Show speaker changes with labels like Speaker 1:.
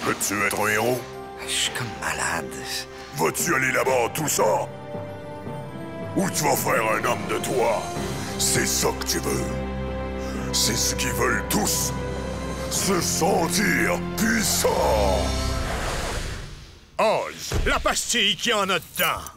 Speaker 1: Veux-tu être un héros?
Speaker 2: Je suis comme malade.
Speaker 1: Vas-tu aller là-bas tout ça? Ou tu vas faire un homme de toi? C'est ça que tu veux. C'est ce qu'ils veulent tous. Se sentir puissant.
Speaker 3: Oz, la pastille qui en a dedans.